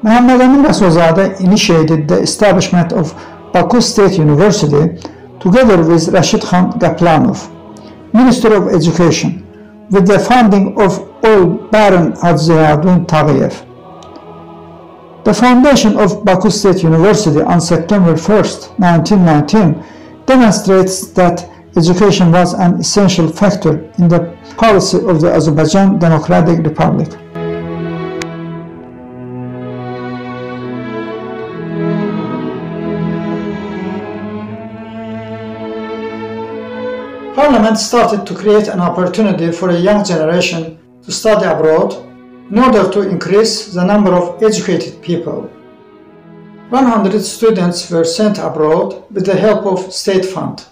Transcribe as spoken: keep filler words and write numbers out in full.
Muhammad Amin Rasulzade initiated the establishment of Baku State University together with Rashid Khan Gaplanov, Minister of Education, with the funding of old Baron Hadziyadun Taghiyev. The foundation of Baku State University on September first, nineteen nineteen, demonstrates that education was an essential factor in the policy of the Azerbaijan Democratic Republic. Parliament started to create an opportunity for a young generation to study abroad in order to increase the number of educated people. one hundred students were sent abroad with the help of state fund.